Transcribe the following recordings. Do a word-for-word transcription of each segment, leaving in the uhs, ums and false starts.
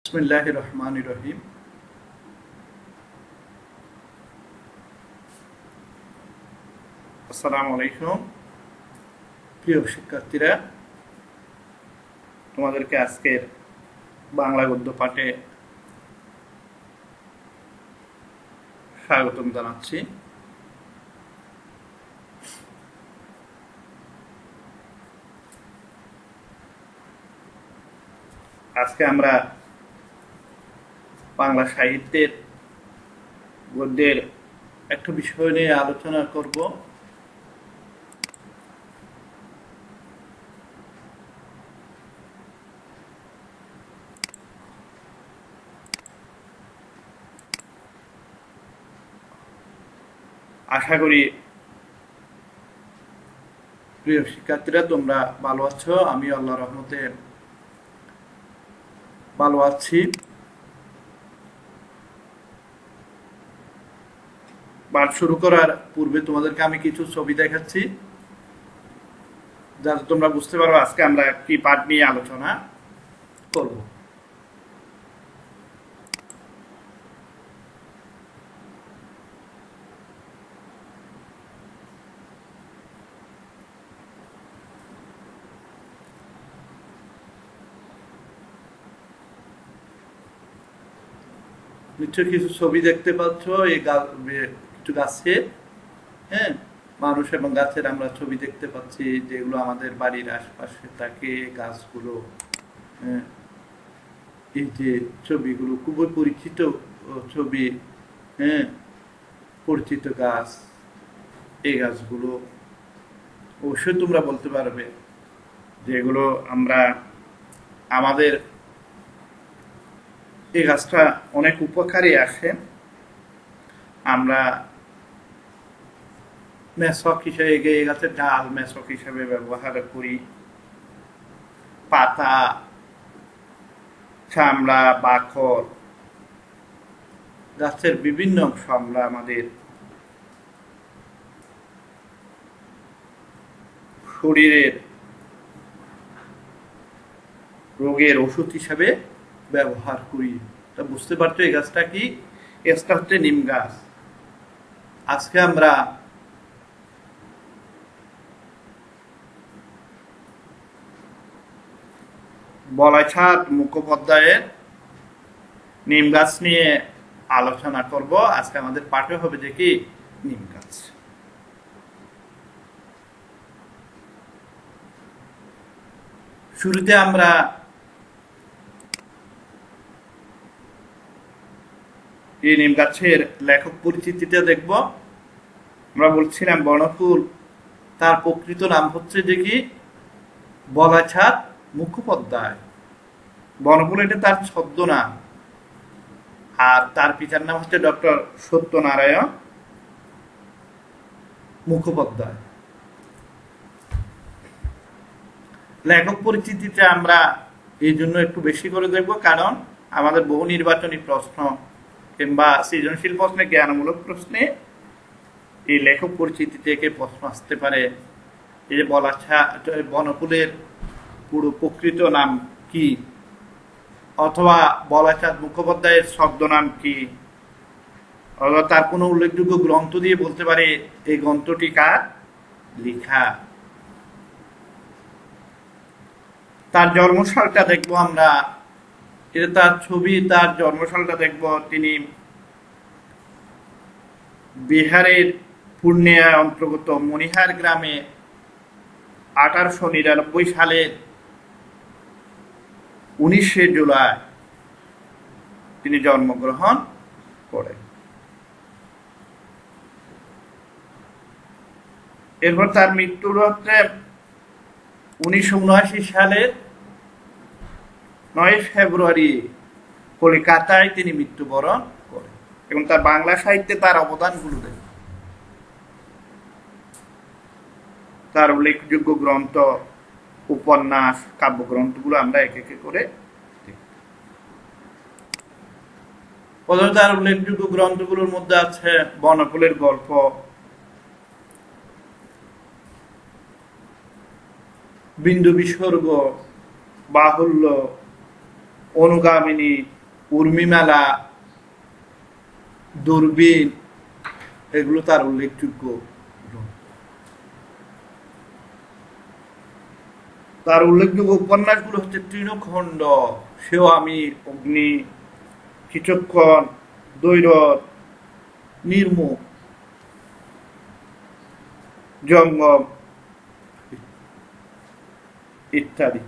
বিসমিল্লাহির রহমানির রহিম। আসসালামু আলাইকুম প্রিয় শিক্ষার্থীরা, তোমাদেরকে আজকের বাংলা গদ্য পাঠে স্বাগতম জানাচ্ছি। আজকে আমরা বাংলা সাহিত্যের গদ্যের একটা বিষয় নিয়ে আলোচনা করব। আশা করি প্রিয় শিক্ষার্থীরা তোমরা ভালো আছো। আমি আল্লাহর রহমতে ভালো আছি। পাঠ শুরু করার পূর্বে তোমাদেরকে আমি কিছু ছবি দেখাচ্ছি, যাতে তোমরা বুঝতে পারো আজকে আমরা কি পাঠ নিয়ে আলোচনা করব। নিশ্চয় কিছু ছবি দেখতে পাচ্ছ, এই কিছু গাছের, হ্যাঁ, মানুষ এবং গাছের আমরা ছবি দেখতে পাচ্ছি, যেগুলো আমাদের বাড়ির আশপাশে থাকে গাছগুলো। হ্যাঁ, এই যে ছবিগুলো খুবই পরিচিত ছবি, হ্যাঁ, পরিচিত গাছ। এই গাছগুলো অবশ্যই তোমরা বলতে পারবে যেগুলো আমরা আমাদের এই গাছটা অনেক উপকারী আসে। আমরা মেসক হিসেবে এই গাছের ডাল মেসক হিসেবে ব্যবহার করি, পাতা, চামড়া, বাকল, গাছের বিভিন্ন অংশ আমরা আমাদের শরীরের রোগের ওষুধ হিসাবে ব্যবহার করি। তা বুঝতে পারছো এই গাছটা কি? এটা হচ্ছে নিম গাছ। আজকে আমরা বলাইছাদ মুখোপাধ্যায়ের নিম গাছ নিয়ে আলোচনা করব। আজকে আমাদের পাঠে হবে যে কি নিম গাছ। শুরুতে আমরা এই নিম গাছের লেখক পরিচিতিটা দেখব। আমরা বলছিলাম বনফুল, তার প্রকৃত নাম হচ্ছে যে কি বলাইছাদ মুখোপাধ্যায়। বনফুল এটা তার ছদ্মনাম, আর তার পিতার নাম হচ্ছে ডক্টর সত্যনারায়ণ মুখোপাধ্যায়। লেখক পরিচিতিটা আমরা এই জন্য একটু বেশি করে দেখব, কারণ আমাদের বহু নির্বাচনী প্রশ্ন কিংবা সৃজনশীল প্রশ্নে, জ্ঞানমূলক প্রশ্নে এই লেখক পরিচিতি থেকে প্রশ্ন আসতে পারে। এই যে বলাইছাদ বনফুলের পুরো প্রকৃত নাম কি, অথবা বলাইছাদ মুখোপাধ্যায়ের ছদ্মনাম কি, অথবা তার কোনো উল্লেখযোগ্য গ্রন্থ দিয়ে বলতে পারে এই গ্রন্থটি কার লেখা। তার জন্মসালটা দেখবো আমরা, এটা তার ছবি। তার জন্মসালটা দেখব, তিনি বিহারের পূর্ণিয়ার অন্তর্গত মনিহার গ্রামে আঠারোশো নিরানব্বই সালের উনিশে জুলাই তিনি জন্মগ্রহণ করেন। এরপর তার মৃত্যুর হচ্ছে উনিশশো উনআশি সালের নয় ফেব্রুয়ারি কলকাতায় তিনি মৃত্যুবরণ করেন। এবং তার বাংলা সাহিত্যে তার অবদানগুলো দেন, তার উল্লেখযোগ্য গ্রন্থ, উপন্যাস, কাব্যগ্রন্থগুলো আমরা এক একে করে প্রথমে তার উল্লেখযোগ্য গ্রন্থগুলোর মধ্যে আছে বনফুলের গল্প, বিন্দু বিসর্গ, বাহুল্য, অনুগামিনী, উর্মিমালা, দূরবীন, এগুলো তার উল্লেখযোগ্য। তার উল্লেখযোগ্য উপন্যাসগুলো হচ্ছে তৃণখণ্ড, সেও আমি, অগ্নি, কিছুক্ষণ, দৈরথ, নির্মুখ, জঙ্গম ইত্যাদি।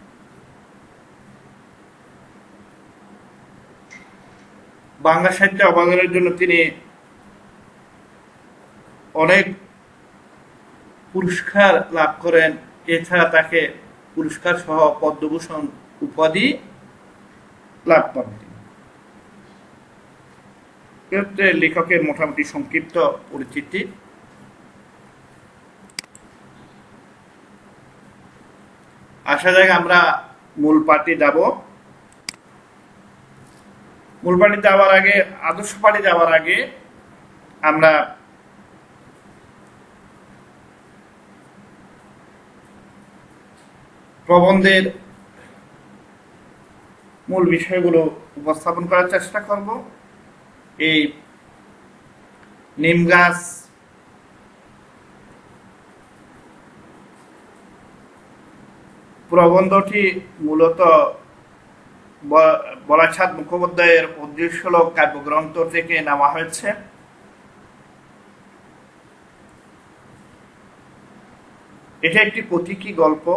বাংলা সাহিত্যে অবদানের জন্য তিনি অনেক পুরস্কার লাভ করেন। এছাড়া তাকে পুরস্কার সহ পদ্মভূষণ উপাধি লাভ করেন। লেখকের মোটামুটি সংক্ষিপ্ত পরিচিতি। আসা যাক আমরা মূল পাঠে যাব। মূল পাঠে যাওয়ার আগে, আদর্শ পাঠে যাওয়ার আগে আমরা প্রবন্ধের মূল বিষয়গুলো উপস্থাপন করার চেষ্টা করব। এই নিম গাছ প্রবন্ধটি মূলত বলাছাদ মুখোপাধ্যায়ের উদ্দেশ্যলোক কাব্যগ্রন্থ থেকে নেওয়া হয়েছে। এটা একটি প্রতীকী গল্প।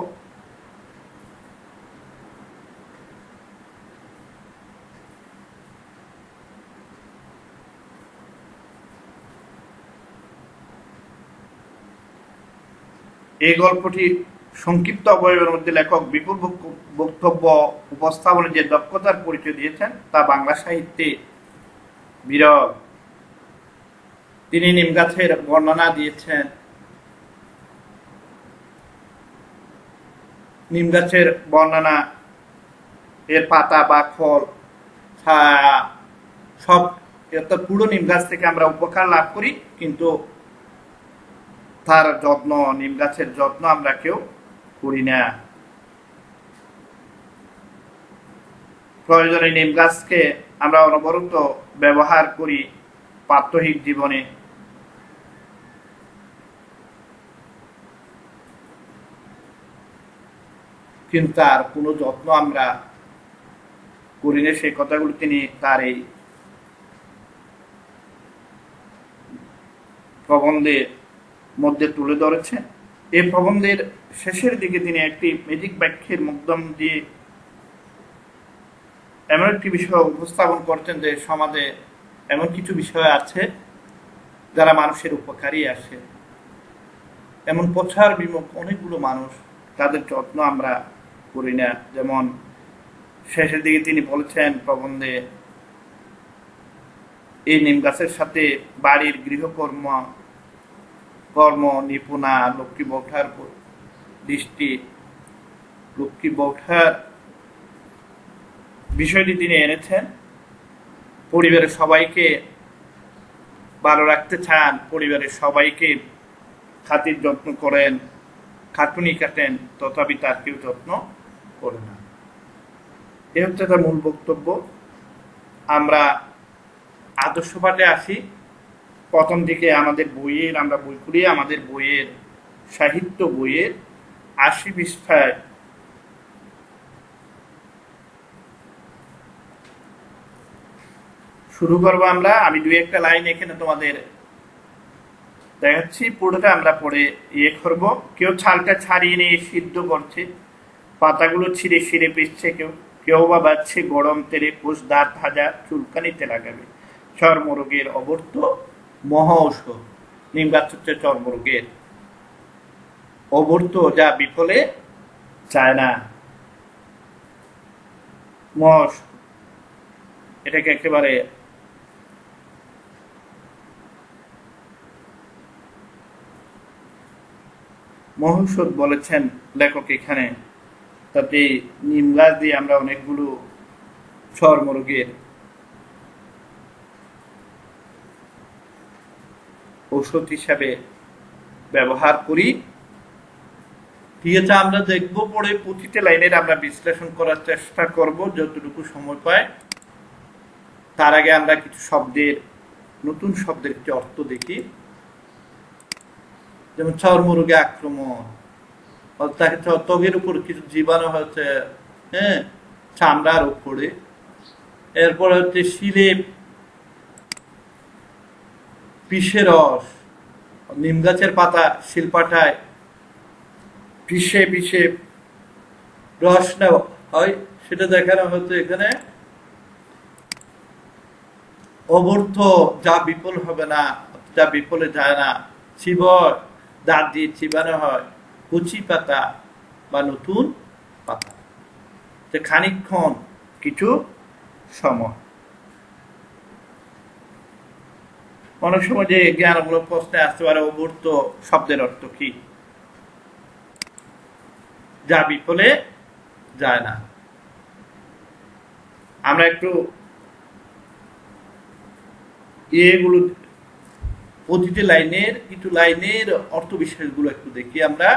এই গল্পটি সংক্ষিপ্ত অবয়বের মধ্যে লেখক বিপুল বক্তব্য উপস্থাপনে যে দক্ষতার পরিচয় দিয়েছেন তা বাংলা সাহিত্যে বিরল। তিনি নিম গাছের বর্ণনা দিয়েছেন। নিম গাছের বর্ণনা, এর পাতা বা ফল, ছায়া, সব অর্থাৎ পুরো নিম গাছ থেকে আমরা উপকার লাভ করি, কিন্তু তার যত্ন, নিম গাছের যত্ন আমরা কেউ করি না। প্রয়োজনে নিম গাছকে আমরা অনবরত ব্যবহার করি প্রাত্যহিক জীবনে। কিন্তু তার কোনো যত্ন আমরা করি না, সেই কথাগুলো তিনি তার এই প্রবন্ধের মধ্যে তুলে ধরেছেন। এই প্রবন্ধের শেষের দিকে তিনি একটি ম্যাজিক বাক্যের মাধ্যম দিয়ে এমন একটি বিষয় উপস্থাপন করছেন যে সমাজে এমন কিছু বিষয় আছে যারা মানুষের উপকারী আসে, এমন প্রচার বিমুখ অনেকগুলো মানুষ, তাদের যত্ন আমরা করি না। যেমন শেষের দিকে তিনি বলেছেন প্রবন্ধে, এই নিম গাছের সাথে বাড়ির গৃহকর্ম কর্ম নিপুণা লক্ষ্মী বৌঠার দৃষ্টি, লক্ষ্মী বৌঠার বিষয়টি তিনি এনেছেন। পরিবারের সবাইকে ভালো রাখতে চান, পরিবারের সবাইকে খাতির যত্ন করেন, খাটুনি কাটেন, তথাপি তার কেউ যত্ন করে না। এ হচ্ছে তার মূল বক্তব্য। আমরা আদর্শ পাঠে আসি। প্রথম দিকে আমাদের বইয়ের, আমরা বই করি, আমাদের বইয়ের সাহিত্য বইয়ের আশি পৃষ্ঠায় শুরু করবো আমরা। আমি দুই একটা লাইন এখানে তোমাদের দেখাচ্ছি, পুরোটা আমরা পড়ে ইয়ে করবো। কেউ ছালটা ছাড়িয়ে নিয়ে সিদ্ধ করছে, পাতাগুলো ছিঁড়ে ছিঁড়ে পিসছে, কেউ কেউ বা বাচ্ছে গরম তেলে কোষ দাঁত ভাজা চুলকানিতে লাগাবে। চর্মরোগের অবর্ত মহা ঔষধ। নিম গাছ হচ্ছে চর্মরোগের অবর্ত, যা বিফলে চায় না, মহা ঔষধ। এটাকে একেবারে মহৌষধ বলেছেন লেখক এখানে। তাতে নিম গাছ দিয়ে আমরা অনেকগুলো চর্মরোগের ঔষধ হিসাবে ব্যবহার করি। ঠিক আছে, আমরা দেখবো পরে প্রতিটা লাইনের আমরা বিশ্লেষণ করার চেষ্টা করব যতটুকু সময় পাই। তার আগে আমরা কিছু শব্দের নতুন শব্দের একটি অর্থ দেখি। যেমন চর্মরোগে আক্রমণ, ত্বকের উপর কিছু জীবাণু হচ্ছে, হ্যাঁ, চামড়ার উপরে। এরপর হচ্ছে শিলে পিষে রস, নিম গাছের পাতা শিলপাটায় পিষে পিষে রস নেওয়া হয়, সেটা দেখানো হচ্ছে এখানে। অবর্থ, যা বিফল হবে না, যা বিফলে যায় না, চিবর, দাঁত দিয়ে চিবানো হয়, কচি পাতা বা নতুন পাতা, যে খানিকক্ষণ, কিছু সময়। অনেক সময় যে জ্ঞানমূলক প্রশ্নে আসতে পারে অবর্ত শব্দের অর্থ কি? যা বিফলে যায় না। আমরা একটু এগুলো প্রতিটি লাইনের কিছু লাইনের অর্থ বিশেষগুলো একটু দেখি আমরা।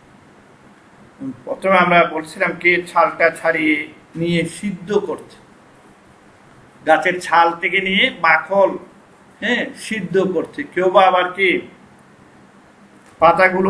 প্রথমে আমরা বলছিলাম কি ছালটা ছাড়িয়ে নিয়ে সিদ্ধ করছে, গাছের ছাল থেকে নিয়ে বাকল, হ্যাঁ, সিদ্ধ করছে। কেউ বা আবার কি পাতাগুলো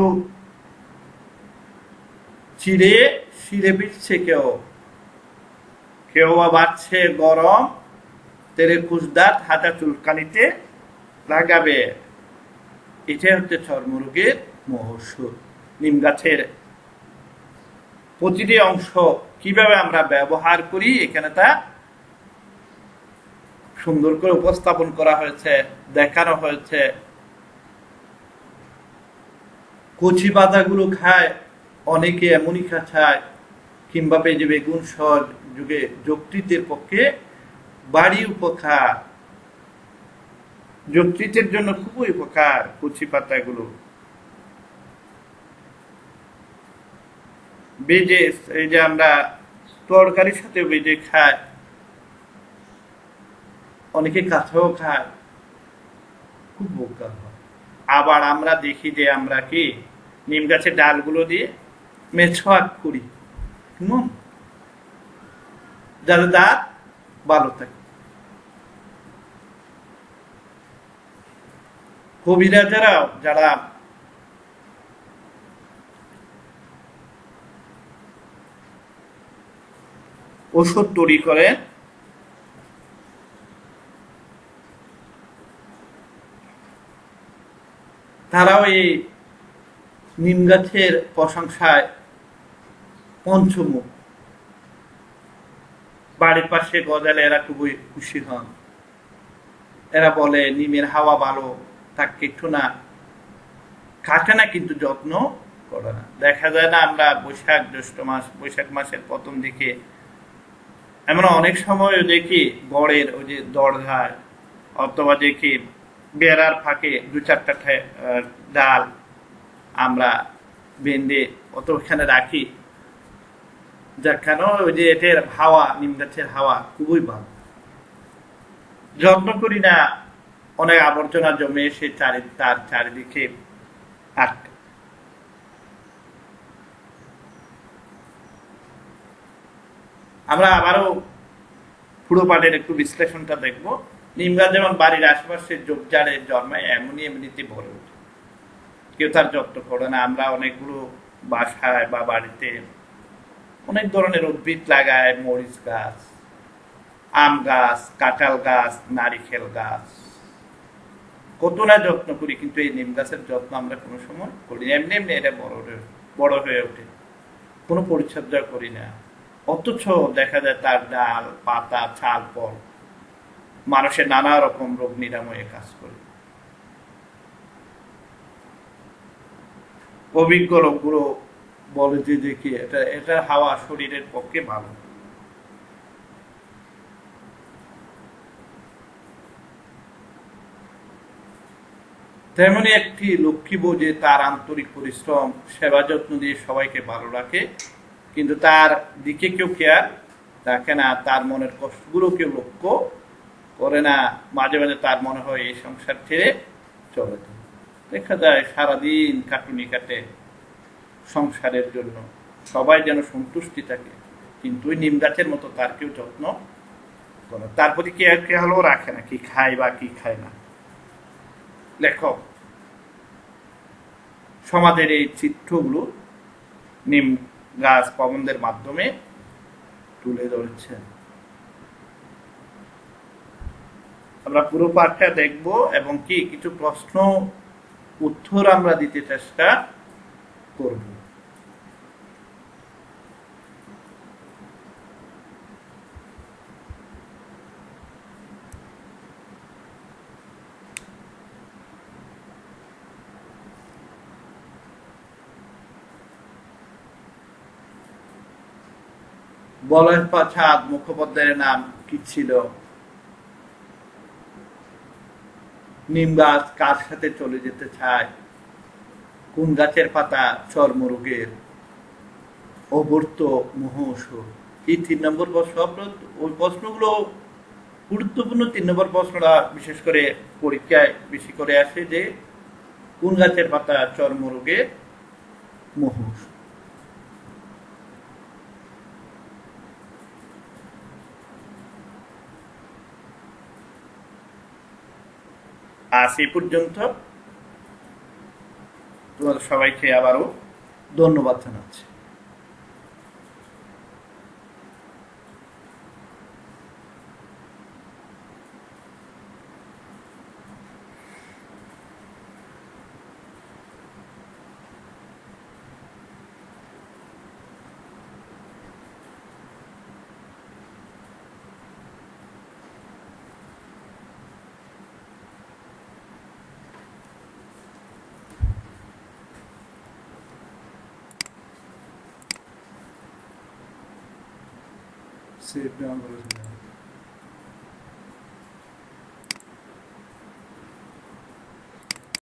চিড়ে শিরে পিটছে, কেউ কেউ বা বাড়ছে গরম তেলে কুচদার হাতা চুলকানিতে লাগাবে। এটা হচ্ছে চর্মরোগের মহৌষধ। নিম গাছের প্রতিটি অংশ কিভাবে আমরা ব্যবহার করি এখানে তা সুন্দর করে উপস্থাপন করা হয়েছে, দেখানো হয়েছে। কচি পাতাগুলো খায় অনেকে, এমনই খায়, কিংবা পেঁজে বেগুন সর যুগে যকৃতের পক্ষে বাড়ি উপকার, যকৃতের জন্য খুবই উপকার কচি পাতাগুলো। বেজে, এই যে আমরা তরকারির সাথে বেজে খাই, অনেকে কাঁচাও খায়, খুব উপকার হয়। আবার আমরা দেখি যে আমরা কি নিম গাছের ডালগুলো দিয়ে মেছোয়াক করি, কেমন, যাতে দাঁত ভালো থাকে। কবিরাজারাও যারা ওষুধ তৈরি করে, তারাও এই নিম গাছের প্রশংসায় পঞ্চমুখ। বাড়ির পাশে গজালে এরা খুবই খুশি হন। এরা বলে নিমের হাওয়া ভালো, তাকে একটু না কাটে না, কিন্তু যত্ন করে না। দেখা যায় না আমরা বৈশাখ জ্যৈষ্ঠ মাস, বৈশাখ মাসের প্রথম দিকে আমরা অনেক সময় দেখি বড়ের ওই যে দরজায় অথবা দেখি বেড়ার ফাঁকে দু চারটা ডাল আমরা বেঁধে অত ওখানে রাখি, যা কেন ওই যে এটার হাওয়া, নিম গাছের হাওয়া খুবই ভালো। যত্ন করি না, অনেক আবর্জনা জমে এসে চারি তার চারিদিকে আটকে। আমরা আবারও পুরো পাটের একটু বিশ্লেষণটা দেখবো। নিম গাছ যেমন বাড়ির আশেপাশে ঝোপঝাড়ে জন্মায়, এমনই এমনিতে ভরে ওঠে, কেউ তার যত্ন করে না। আমরা অনেকগুলো বাসায় বা বাড়িতে অনেক ধরনের উদ্ভিদ লাগায়, মরিচ গাছ, আম গাছ, কাঁঠাল গাছ, নারিকেল গাছ, কত না যত্ন করি, কিন্তু এই নিম গাছের যত্ন আমরা কোনো সময় করি না। এমনি এমনি এটা বড় বড় হয়ে ওঠে, কোনো পরিচর্যা করি না। অথচ দেখা যায় তার ডাল, পাতা, ছাল, ফল মানুষের নানা রকম রোগ নিরাময়ে কাজ করে। অভিজ্ঞ লোকগুলো বলে যে দেখি এটা এটা হাওয়া শরীরের পক্ষে ভালো। তেমনি একটি লক্ষ্মী বউ যে তার আন্তরিক পরিশ্রম, সেবা যত্ন দিয়ে সবাইকে ভালো রাখে, কিন্তু তার দিকে কেউ খেয়াল রাখে না, তার মনের কষ্টগুলো কেউ লক্ষ্য করে না। মাঝে মাঝে তার মনে হয় এই সংসার ছেড়ে চলে যায়। দেখা যায় সারাদিন কাটুনি কাটে সংসারের জন্য, সবাই যেন সন্তুষ্টি থাকে, কিন্তু ওই নিম গাছের মতো তার কেউ যত্ন কোনো তার প্রতি কেয়ার কে হলেও রাখে না, কি খায় বা কি খায় না। লেখক সমাজের এই চিত্রগুলো নিম গাছ প্রবন্ধের মাধ্যমে তুলে ধরেছেন। আমরা পুরো পাঠটা দেখব এবং কি কিছু প্রশ্ন উত্তর আমরা দিতে চেষ্টা করব। বলয় প্রসাদ মুখোপাধ্যায়ের নাম কি ছিল? নিম গাছ কার সাথে চলে যেতে চায়? কোন গাছের পাতা চর্মরোগের? অবর্ত মুহৌষধ। এই তিন নম্বর প্রশ্ন, ওই প্রশ্নগুলো গুরুত্বপূর্ণ। তিন নম্বর প্রশ্নটা বিশেষ করে পরীক্ষায় বেশি করে আসে যে কোন গাছের পাতা চর্মরোগের মুহৌষধ। আজ এই পর্যন্ত। তোমাদের সবাইকে আবারও ধন্যবাদ জানাচ্ছি। Save down.